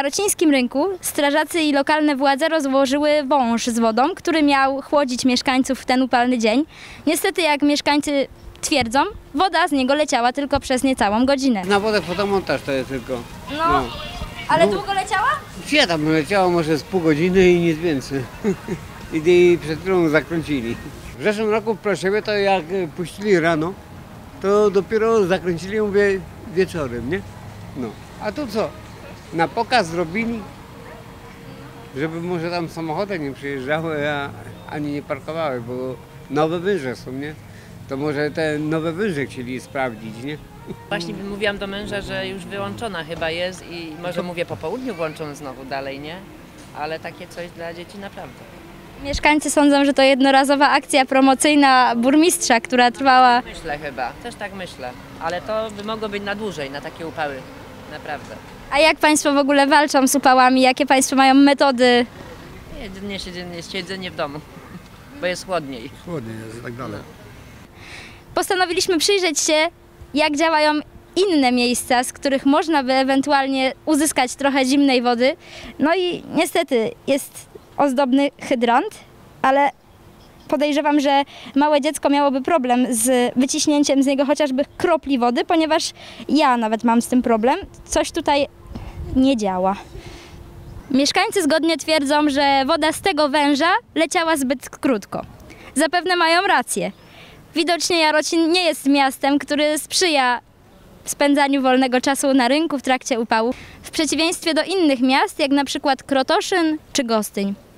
jarocińskim rynku strażacy i lokalne władze rozłożyły wąż z wodą, który miał chłodzić mieszkańców w ten upalny dzień. Niestety, jak mieszkańcy twierdzą, woda z niego leciała tylko przez niecałą godzinę. Na wodę fotomontaż to jest tylko. No, ale długo leciała? Gdzie tam leciało może z pół godziny i nic więcej. I przed chwilą zakręcili. W zeszłym roku w Plaszewie to jak puścili rano, to dopiero zakręcili ją wieczorem, nie? No. A tu co? Na pokaz zrobili, żeby może tam samochody nie przyjeżdżały, ani nie parkowały, bo nowe węże są, nie? To może te nowe węże chcieli sprawdzić, nie? Właśnie mówiłam do męża, że już wyłączona chyba jest i może mówię po południu włączą znowu dalej, nie? Ale takie coś dla dzieci naprawdę. Mieszkańcy sądzą, że to jednorazowa akcja promocyjna burmistrza, która trwała... Myślę chyba, też tak myślę, ale to by mogło być na dłużej, na takie upały, naprawdę. A jak Państwo w ogóle walczą z upałami? Jakie Państwo mają metody? Jedynie siedzenie w domu, bo jest chłodniej. Chłodniej jest i tak dalej. Postanowiliśmy przyjrzeć się, jak działają inne miejsca, z których można by ewentualnie uzyskać trochę zimnej wody. No i niestety jest ozdobny hydrant, ale podejrzewam, że małe dziecko miałoby problem z wyciśnięciem z niego chociażby kropli wody, ponieważ ja nawet mam z tym problem. Coś tutaj nie działa. Mieszkańcy zgodnie twierdzą, że woda z tego węża leciała zbyt krótko. Zapewne mają rację. Widocznie Jarocin nie jest miastem, który sprzyja spędzaniu wolnego czasu na rynku w trakcie upału, w przeciwieństwie do innych miast, jak na przykład Krotoszyn czy Gostyń.